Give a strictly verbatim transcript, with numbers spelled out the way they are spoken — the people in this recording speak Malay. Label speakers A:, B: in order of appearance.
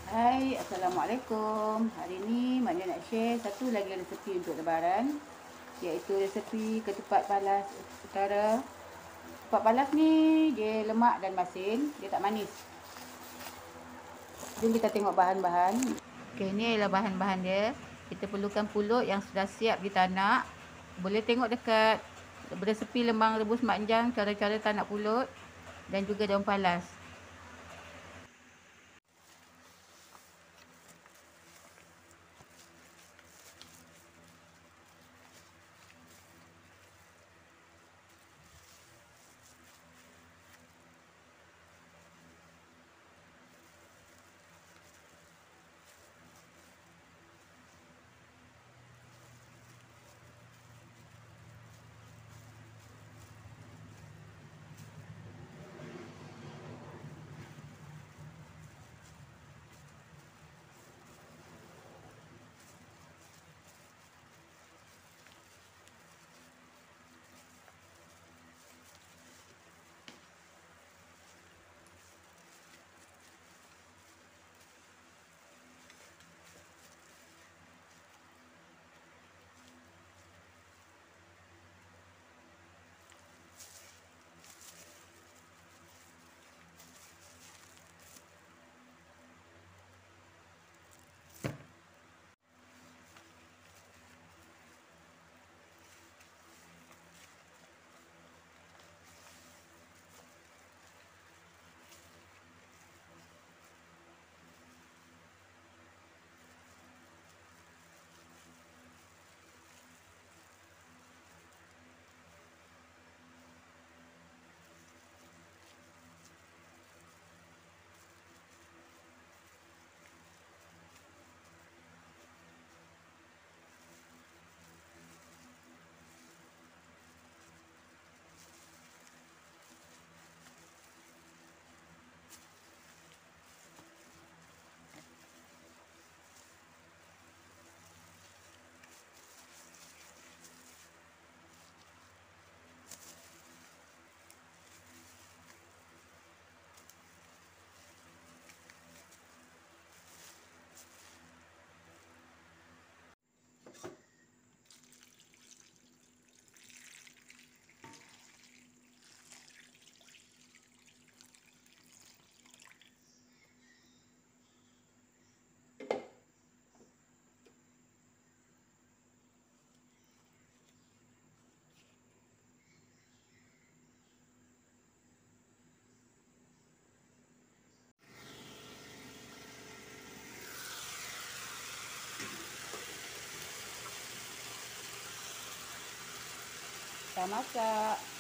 A: Hai, Assalamualaikum. Hari ni Mak Nia nak share satu lagi resepi untuk lebaran, iaitu resepi ketupat palas utara. Ketupat palas ni dia lemak dan masin, dia tak manis. Jom kita tengok bahan-bahan. Okey, ni adalah bahan-bahan dia. Kita perlukan pulut yang sudah siap ditanak. Boleh tengok dekat resepi lemang rebus Mak Njang cara-cara tanak pulut dan juga daun palas. Kita masak.